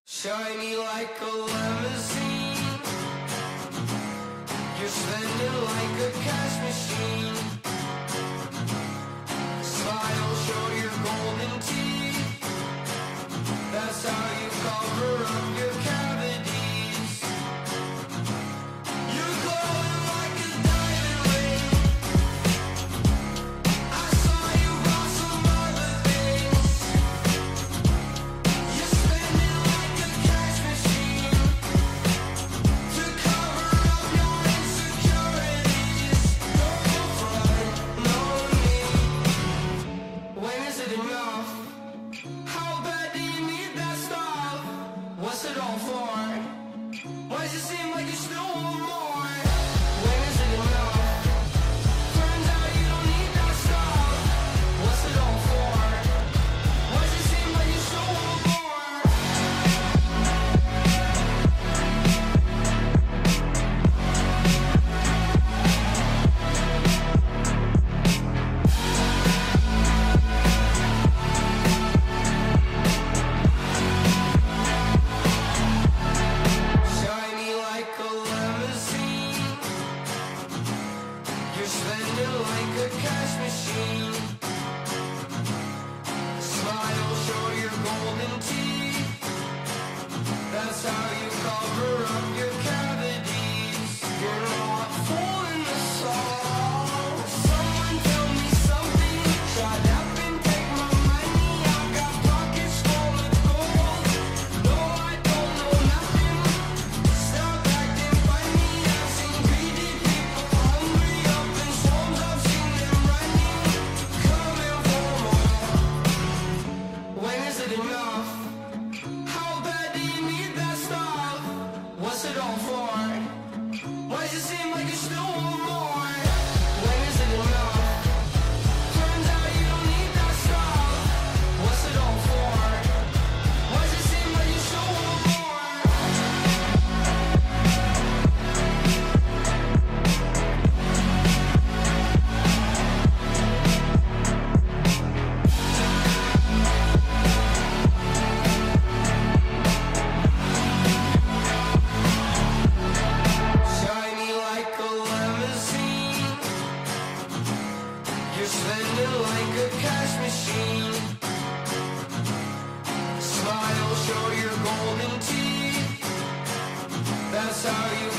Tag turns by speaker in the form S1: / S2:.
S1: Shiny like a limousine, you're spending like a cash machine. Smile, show your golden teeth, that's how you cover up your cavities. You're glowing like a diamond ring, I saw you bought some other things. You're spending like a cash machine to cover up your insecurities. No front, no need. When is it enough? How bad do you need that stuff? What's it all for? Why does it seem like you still want more? When is it enough? Turns out you don't need that stuff. What's it all for? Why does it seem like you still want more? Shiny like a limousine, you're spending like a cash machine. Smile, show your golden teeth, that's how you cover up your cavities. You're not fooling us all. Someone tell me something, shut up and take my money. I got pockets full of gold. No, I don't know nothing. Stop acting funny. I've seen greedy people hungry up in swarms. I've seen them running, coming for more. When is it enough? How bad do you need that stuff? What's it all for? Why does it seem like you still want more? When is it enough? Turns out you don't need that stuff. What's it all for? Why does it seem like you still want more? Shiny like a limousine, you're spending like a cash machine. Smile, show your golden teeth, that's how you